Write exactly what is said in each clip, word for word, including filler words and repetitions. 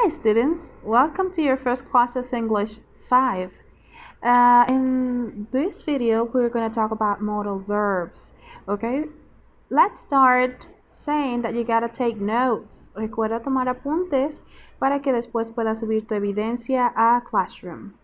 Hi students, welcome to your first class of English five. Uh, in this video we're going to talk about modal verbs. Okay, let's start saying that you gotta take notes. Recuerda tomar apuntes para que después puedas subir tu evidencia a Classroom.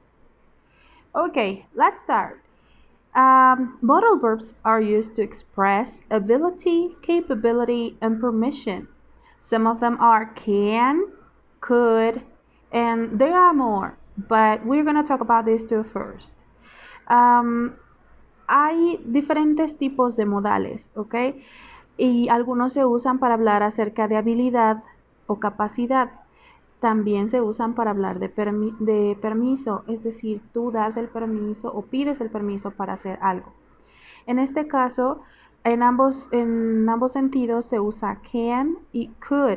Okay, let's start. Um, modal verbs are used to express ability, capability, and permission. Some of them are can, could, and there are more, but we're going to talk about these two first. Um, hay diferentes tipos de modales, ¿ok? Y algunos se usan para hablar acerca de habilidad o capacidad. También se usan para hablar de, permi de permiso, es decir, tú das el permiso o pides el permiso para hacer algo. En este caso, en ambos, en ambos sentidos se usa can y could.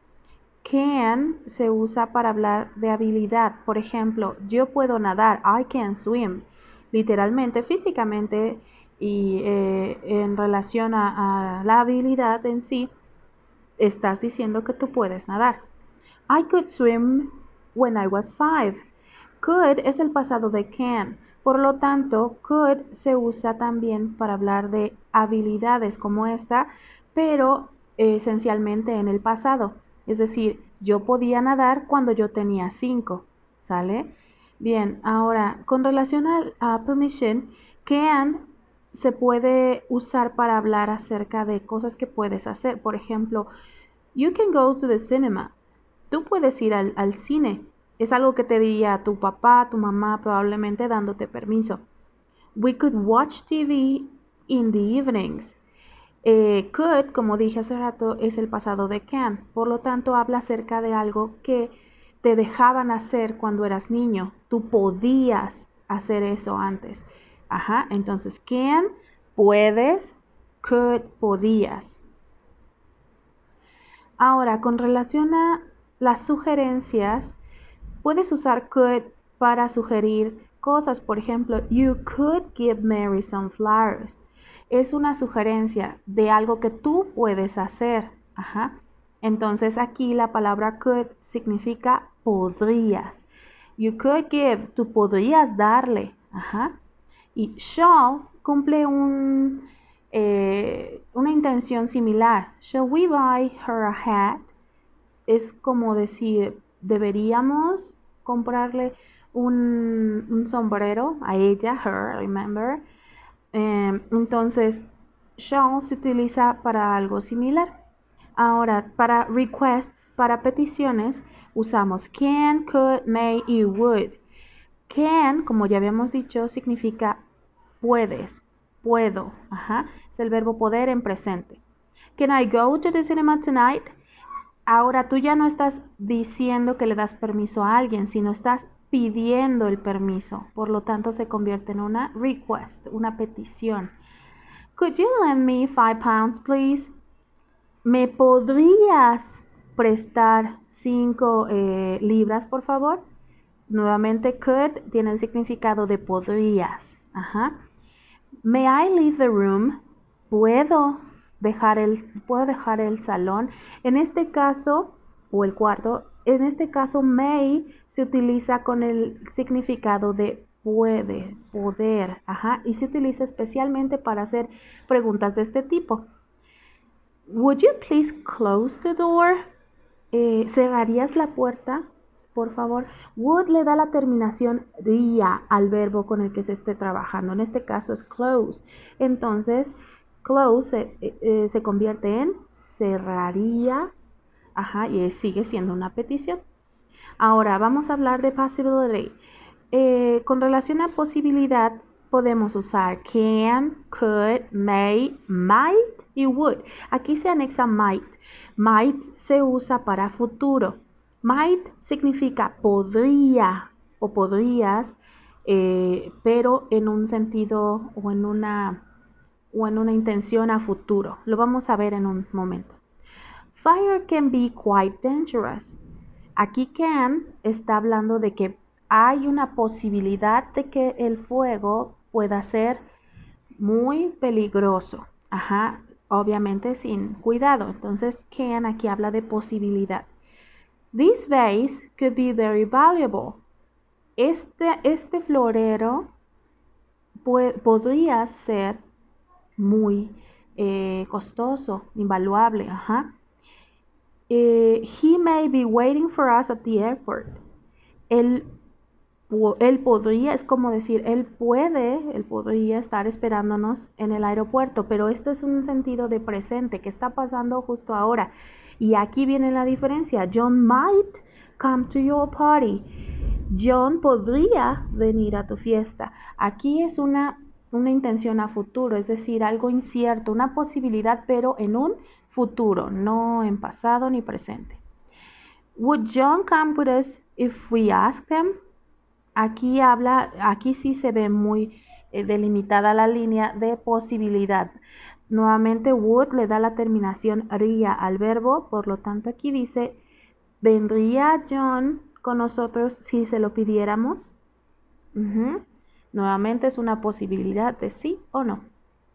Can se usa para hablar de habilidad. Por ejemplo, yo puedo nadar. I can swim. Literalmente, físicamente y eh, en relación a, a la habilidad en sí, estás diciendo que tú puedes nadar. I could swim when I was five. Could es el pasado de can. Por lo tanto, could se usa también para hablar de habilidades como esta, pero eh, esencialmente en el pasado. Es decir, yo podía nadar cuando yo tenía cinco, ¿sale? Bien, ahora, con relación a, a permission, can se puede usar para hablar acerca de cosas que puedes hacer. Por ejemplo, you can go to the cinema. Tú puedes ir al, al cine. Es algo que te diría tu papá, tu mamá, probablemente dándote permiso. We could watch T V in the evenings. Eh, could, como dije hace rato, es el pasado de can. Por lo tanto, habla acerca de algo que te dejaban hacer cuando eras niño. Tú podías hacer eso antes. Ajá, entonces can, puedes, could, podías. Ahora, con relación a las sugerencias, puedes usar could para sugerir cosas. Por ejemplo, you could give Mary some flowers. Es una sugerencia de algo que tú puedes hacer. Ajá. Entonces aquí la palabra could significa podrías. You could give, tú podrías darle. Ajá. Y shall cumple un, eh, una intención similar. Shall we buy her a hat? Es como decir, deberíamos comprarle un, un sombrero a ella, her, remember. Eh, entonces, shall se utiliza para algo similar. Ahora, para requests, para peticiones, usamos can, could, may y would. Can, como ya habíamos dicho, significa puedes, puedo. Ajá. Es el verbo poder en presente. Can I go to the cinema tonight? Ahora tú ya no estás diciendo que le das permiso a alguien, sino estás pidiendo el permiso. Por lo tanto, se convierte en una request, una petición. Could you lend me five pounds, please? ¿Me podrías prestar cinco eh, libras, por favor? Nuevamente, could tiene el significado de podrías. Ajá. May I leave the room? ¿Puedo dejar el, puedo dejar el salón? En este caso, o el cuarto, en este caso, may se utiliza con el significado de puede, poder, ajá, y se utiliza especialmente para hacer preguntas de este tipo. Would you please close the door? Eh, ¿cerrarías la puerta? Por favor. Would le da la terminación ría al verbo con el que se esté trabajando. En este caso es close. Entonces, close eh, eh, se convierte en cerrarías. Ajá, y sigue siendo una petición. Ahora vamos a hablar de possibility. Eh, con relación a posibilidad, podemos usar can, could, may, might y would. Aquí se anexa might. Might se usa para futuro. Might significa podría o podrías, eh, pero en un sentido o en una, o en una intención a futuro. Lo vamos a ver en un momento. Fire can be quite dangerous. Aquí can está hablando de que hay una posibilidad de que el fuego pueda ser muy peligroso. Ajá, obviamente sin cuidado. Entonces can aquí habla de posibilidad. This vase could be very valuable. Este, este florero podría ser muy eh, costoso, invaluable. Ajá. Eh, he may be waiting for us at the airport. Él, él podría, es como decir, él puede, él podría estar esperándonos en el aeropuerto, pero esto es un sentido de presente, que está pasando justo ahora. Y aquí viene la diferencia. John might come to your party. John podría venir a tu fiesta. Aquí es una, una intención a futuro, es decir, algo incierto, una posibilidad, pero en un futuro, no en pasado ni presente. Would John come with us if we asked him? Aquí habla, aquí sí se ve muy eh, delimitada la línea de posibilidad. Nuevamente would le da la terminación ría al verbo, por lo tanto aquí dice, ¿vendría John con nosotros si se lo pidiéramos? Uh-huh. Nuevamente es una posibilidad de sí o no.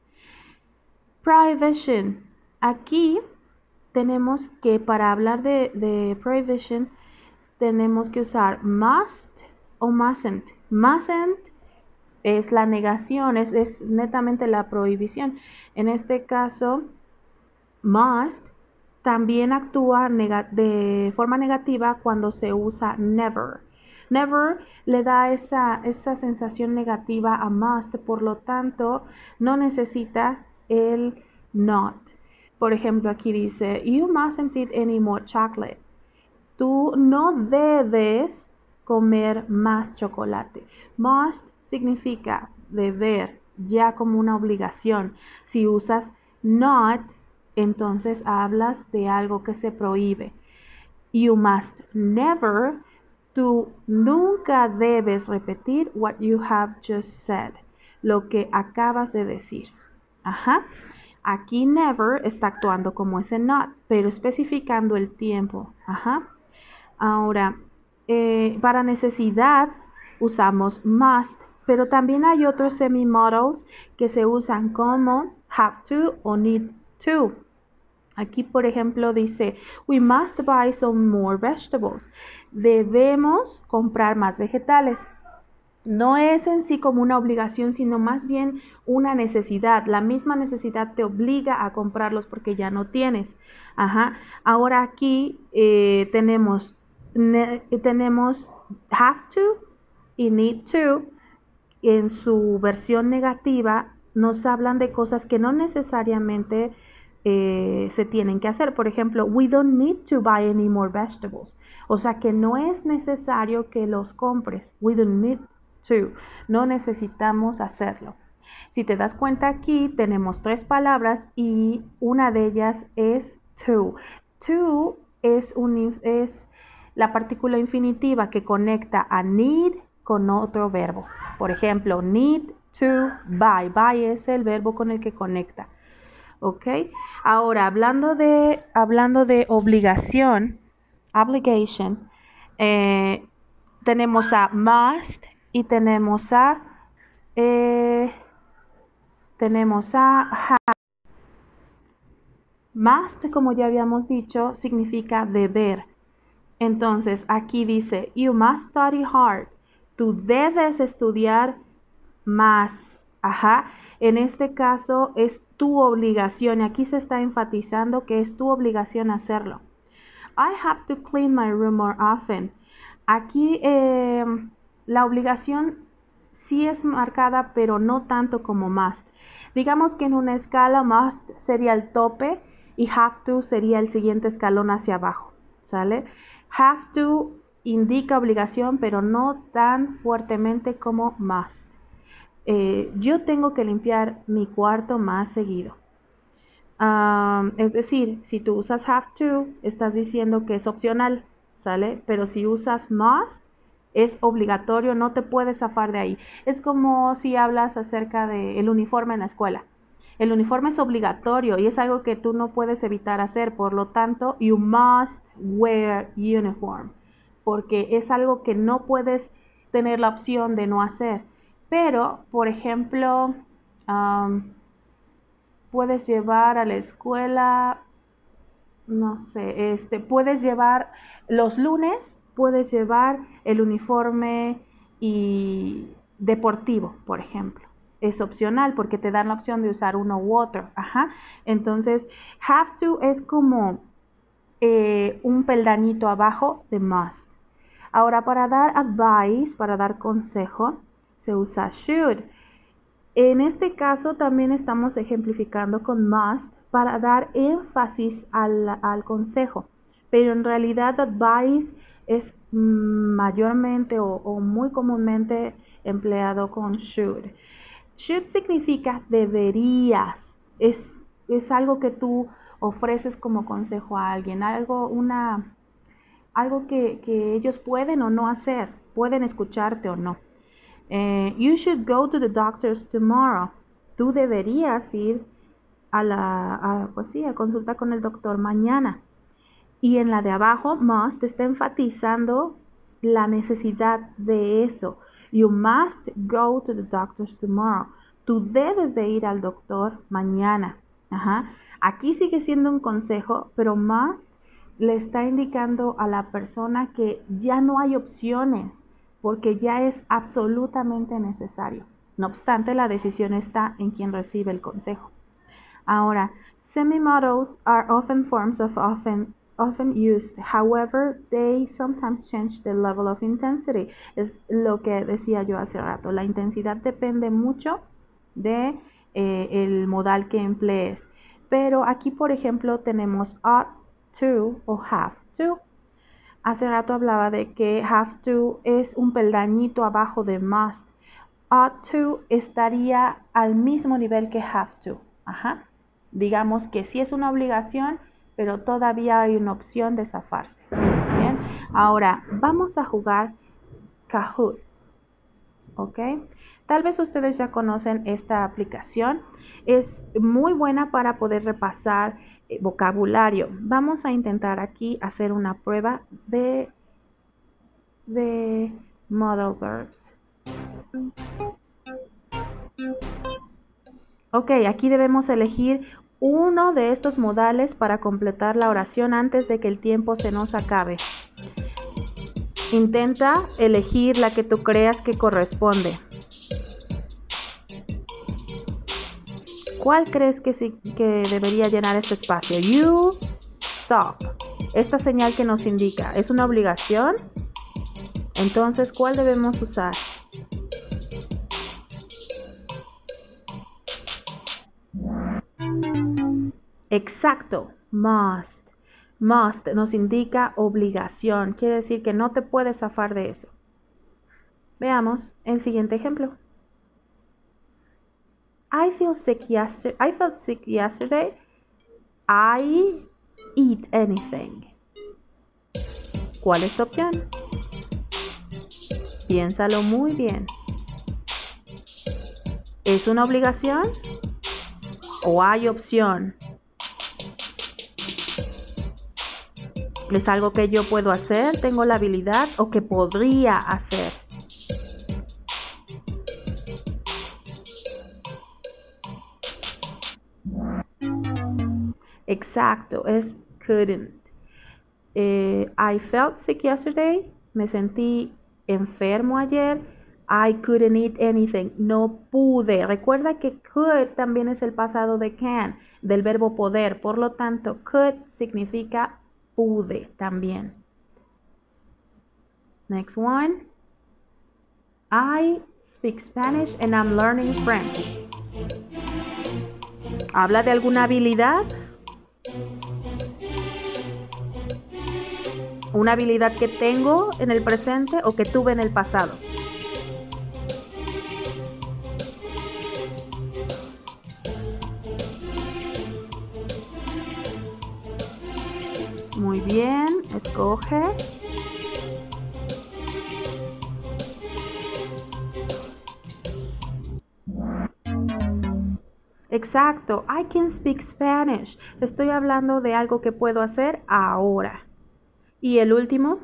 Prohibition. Aquí tenemos que para hablar de, de prohibition tenemos que usar must o mustn't. Mustn't es la negación, es, es netamente la prohibición. En este caso, must también actúa de forma negativa cuando se usa never. Never le da esa, esa sensación negativa a must, por lo tanto, no necesita el not. Por ejemplo, aquí dice, you mustn't eat any more chocolate. Tú no debes comer más chocolate. Must significa deber, ya como una obligación. Si usas not, entonces hablas de algo que se prohíbe. You must never, tú nunca debes repetir what you have just said, lo que acabas de decir. Ajá. Aquí never está actuando como ese not, pero especificando el tiempo. Ajá. Ahora, eh, para necesidad usamos must, pero también hay otros semi-modals que se usan como have to o need to. Aquí, por ejemplo, dice, we must buy some more vegetables. Debemos comprar más vegetales. No es en sí como una obligación, sino más bien una necesidad. La misma necesidad te obliga a comprarlos porque ya no tienes. Ajá. Ahora aquí eh, tenemos, ne, tenemos have to y need to. En su versión negativa nos hablan de cosas que no necesariamente eh, se tienen que hacer. Por ejemplo, we don't need to buy any more vegetables. O sea que no es necesario que los compres. We don't need to. No necesitamos hacerlo. Si te das cuenta aquí tenemos tres palabras y una de ellas es to. To es, un, es la partícula infinitiva que conecta a need con otro verbo. Por ejemplo, need to buy. Buy es el verbo con el que conecta. ¿Ok? Ahora, hablando de, hablando de obligación, obligation, eh, tenemos a must y tenemos a eh, tenemos a have. Must, como ya habíamos dicho, significa deber. Entonces, aquí dice, you must study hard. Tú debes estudiar más. Ajá. En este caso es tu obligación. Y aquí se está enfatizando que es tu obligación hacerlo. I have to clean my room more often. Aquí eh, la obligación sí es marcada, pero no tanto como must. Digamos que en una escala must sería el tope y have to sería el siguiente escalón hacia abajo. ¿Sale? Have to indica obligación, pero no tan fuertemente como must. Eh, yo tengo que limpiar mi cuarto más seguido. Um, es decir, si tú usas have to, estás diciendo que es opcional, ¿sale? Pero si usas must, es obligatorio, no te puedes zafar de ahí. Es como si hablas acerca del uniforme en la escuela. El uniforme es obligatorio y es algo que tú no puedes evitar hacer, por lo tanto, you must wear uniform, porque es algo que no puedes tener la opción de no hacer. Pero, por ejemplo, um, puedes llevar a la escuela no sé, este, puedes llevar los lunes, puedes llevar el uniforme y deportivo, por ejemplo. Es opcional porque te dan la opción de usar uno u otro. Ajá. Entonces, have to es como eh, un peldañito abajo de must. Ahora, para dar advice, para dar consejo, se usa should. En este caso también estamos ejemplificando con must para dar énfasis al, al consejo, pero en realidad advice es mayormente o, o muy comúnmente empleado con should. Should significa deberías, es, es algo que tú ofreces como consejo a alguien, algo, una, algo que, que ellos pueden o no hacer, pueden escucharte o no. Eh, you should go to the doctors tomorrow. Tú deberías ir a la, a, pues sí, a consulta con el doctor mañana. Y en la de abajo, must está enfatizando la necesidad de eso. You must go to the doctors tomorrow. Tú debes de ir al doctor mañana. Ajá. Aquí sigue siendo un consejo, pero must le está indicando a la persona que ya no hay opciones, porque ya es absolutamente necesario. No obstante, la decisión está en quien recibe el consejo. Ahora, semi-modals are often forms of often often used. However, they sometimes change the level of intensity. Es lo que decía yo hace rato. La intensidad depende mucho de eh, el modal que emplees. Pero aquí, por ejemplo, tenemos ought to o have to. Hace rato hablaba de que have to es un peldañito abajo de must. Ought to estaría al mismo nivel que have to. Ajá. Digamos que sí es una obligación, pero todavía hay una opción de zafarse. Bien. Ahora, vamos a jugar Kahoot. ¿Ok? Tal vez ustedes ya conocen esta aplicación. Es muy buena para poder repasar eh, vocabulario. Vamos a intentar aquí hacer una prueba de, de modal verbs. Ok, aquí debemos elegir uno de estos modales para completar la oración antes de que el tiempo se nos acabe. Intenta elegir la que tú creas que corresponde. ¿Cuál crees que, sí, que debería llenar este espacio? You stop. Esta señal que nos indica, ¿es una obligación? Entonces, ¿cuál debemos usar? Exacto, must. Must nos indica obligación, quiere decir que no te puedes zafar de eso. Veamos el siguiente ejemplo. I feel sick yesterday. I felt sick yesterday. I eat anything. ¿Cuál es tu opción? Piénsalo muy bien. ¿Es una obligación o hay opción? ¿Es algo que yo puedo hacer? ¿Tengo la habilidad o que podría hacer? Exacto, es couldn't. Eh, I felt sick yesterday. Me sentí enfermo ayer. I couldn't eat anything. No pude. Recuerda que could también es el pasado de can, del verbo poder. Por lo tanto, could significa pude también. Next one. I speak Spanish and I'm learning French. ¿Habla de alguna habilidad? ¿Una habilidad que tengo en el presente o que tuve en el pasado? Muy bien, escoge. Exacto, I can speak Spanish. Estoy hablando de algo que puedo hacer ahora. Y el último.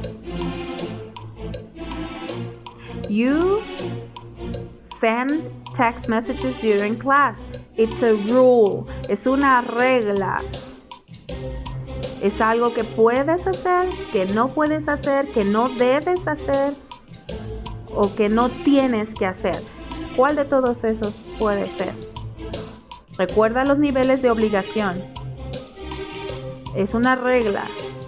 You send text messages during class. It's a rule. Es una regla. Es algo que puedes hacer, que no puedes hacer, que no debes hacer o que no tienes que hacer. ¿Cuál de todos esos puede ser? Recuerda los niveles de obligación. Es una regla.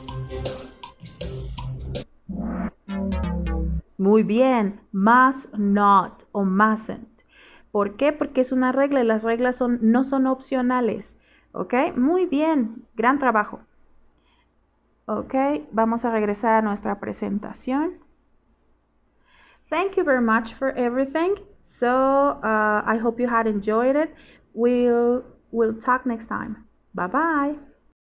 Muy bien. Must not o mustn't. ¿Por qué? Porque es una regla y las reglas son, no son opcionales. ¿Ok? Muy bien. Gran trabajo. Ok, vamos a regresar a nuestra presentación. Thank you very much for everything. So, uh, I hope you had enjoyed it. We'll, we'll talk next time. Bye-bye.